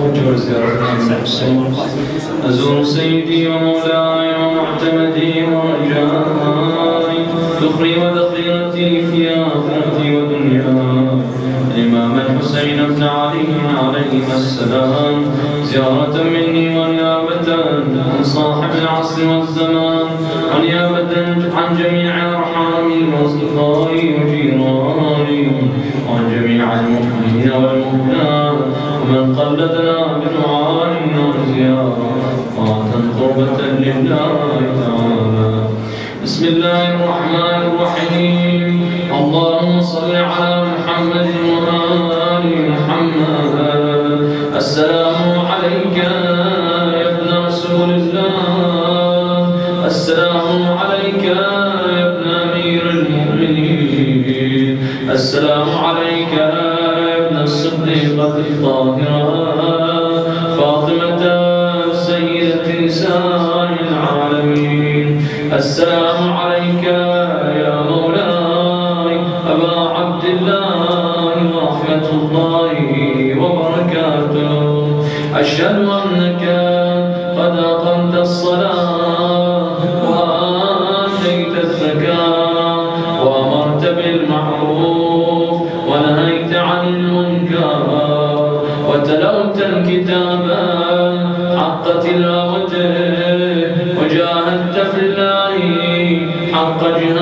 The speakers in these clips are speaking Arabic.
توجه لزيارة المحسن أزور سيدي ومولاي ومعتمدي ورجائي ذخري وذخيرتي في آخرتي ودنياي الإمام الحسين بن علي عليه السلام زيارة مني ونيابة عن صاحب العصر والزمان ونيابة عن جميع أرحامي وأصدقائي وجيراني وعن جميع المؤمنين والمؤمنات ومن قلدنا بدعاء وزيارة قربة لله تعالى. بسم الله الرحمن الرحيم. اللهم صل على محمد وآل محمد. السلام عليك يا ابن رسول الله. السلام عليك يا ابن أمير المؤمنين. السلام عليك يا ابن الصديقة الطاهرة فاطمة سيدة نساء العالمين. السلام عليك يا مولاي أبا عبد الله ورحمة الله وبركاته. أشهد أنك قد أقمت الصلاة وآتيت الزكاة وأمرت بالمعروف ونهيت عن المنكر وتلوت الكتاب حق تلاوته وجاهدت في الله حق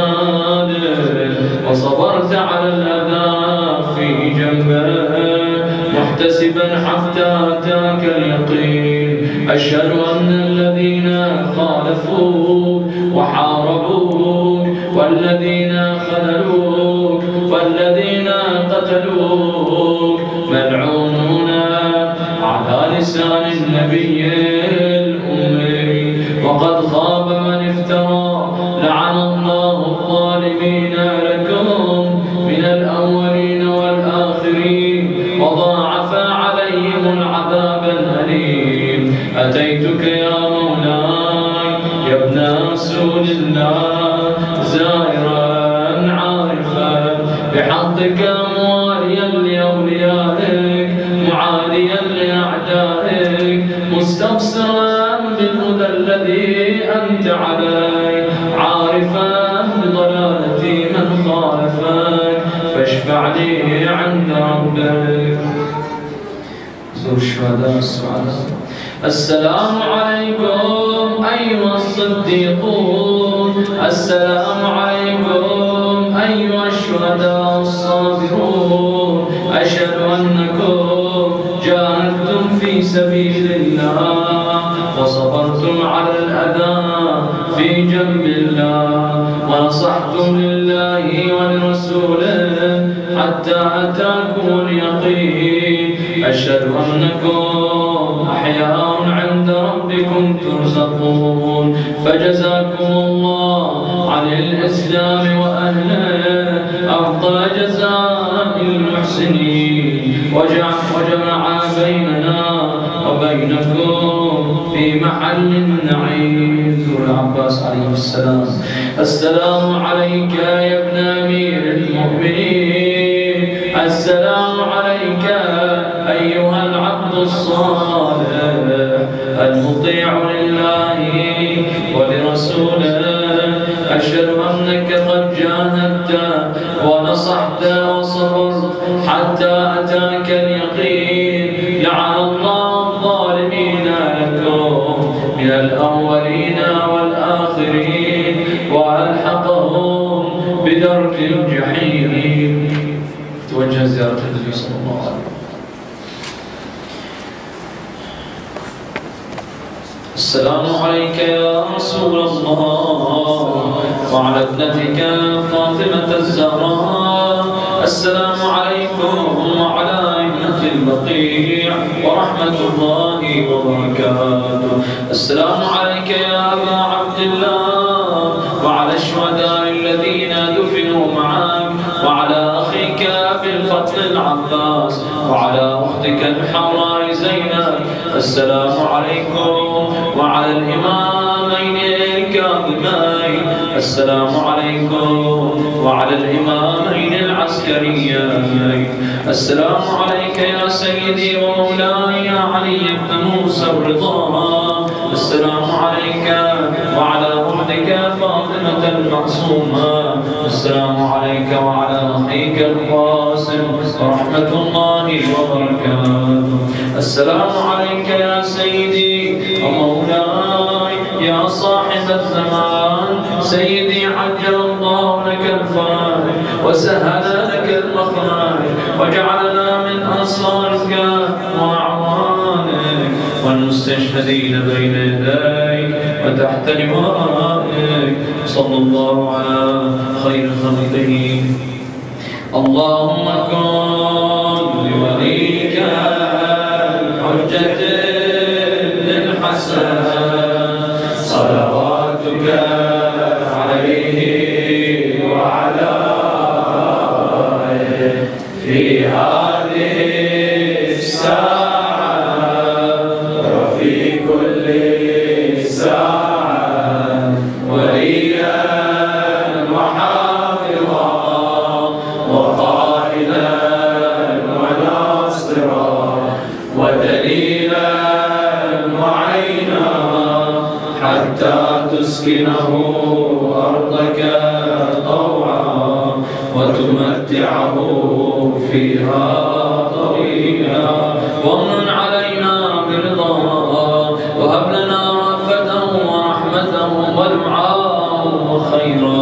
جهاده وصبرت على الأذى في جنبه محتسبا حتى أتاك اليقين. أشهد أن الذين خالفوك وحاربوك والذين خذلوك والذين قتلوك ملعونون على لسان النبي الأمي وقد خاب من افترى. لعن الله الظالمين لكم من الأولين والآخرين وضاعف عليهم العذاب الأليم. أتيتك يا مولاي يا ابن رسول الله زائرا عارفا بحقك مواليا لأوليائك معاديا لأعدائك مستبصرا بالهدى الذي أنت عليه عارفا بضلالة من خالفك فاشفع لي عند ربك. زور الشهداء السعداء. السلام عليكم أيها الصديقون. السلام عليكم أيها الشهداء الصابرون. أشهد أنكم جاهدتم في سبيل الله وصبرتم على الأذى في جنب الله ونصحتم لله ولرسوله حتى أتاكم اليقين. أشهد أنكم أحياء عند ربكم ترزقون فجزاكم الله عن الإسلام وأهله أفضل جزاء المحسنين وجمع بيننا وبينكم في محل النعيم. ذو العباس عليه السلام. السلام عليك يا ابن أمير المؤمنين. السلام عليك أيها العبد الصالح المطيع لله ولرسوله. أشهد أنك قد جاهدت ونصحت وصبرت حتى أتاك اليقين. لعن الله الظالمين لكم من الأولين والآخرين وألحقهم بدرك الجحيم. توجه زيارة النبي صلى الله عليه وسلم. السلام عليك يا رسول الله وعلى ابنتك فاطمة الزهراء. السلام عليكم وعلى ابنة البقيع ورحمة الله وبركاته. السلام عليك يا أبا عبد الله وعلى الشهداء الذين دفنوا معك وعلى أخيك أبي الفضل العباس وعلى أختك الحوراء زينب. السلام عليكم وعلى الإمامين الكاظمين. السلام عليكم وعلى الإمامين العسكريين. السلام عليك يا سيدي ومولاي يا علي بن موسى الرضا. السلام عليك وعلى أختك فاطمة المعصومة. السلام عليك وعلى أخيك القاسم ورحمة الله وبركاته. السلام عليك يا سيدي ومولاي يا صاحب الزمان. سيدي عجل الله لك الفرج وسهل لك المخرج وجعلنا من أنصارك وأعوانك والمستشهدين بين يديك وتحت لوائك. صلى الله على خير خلقه. اللهم كن لوليك الحجة للحسن صلواتك عليه وعلى آله في هذه الساعة وفي كل ساعة وليا وحافظا وقائدا وناصرا ودليلا وعينا حتى تسكنه أرضك طوعا وتمتعه فيها طويلا. وامن علينا برضاه وهب لنا رأفته ورحمته ودعاءه خيرا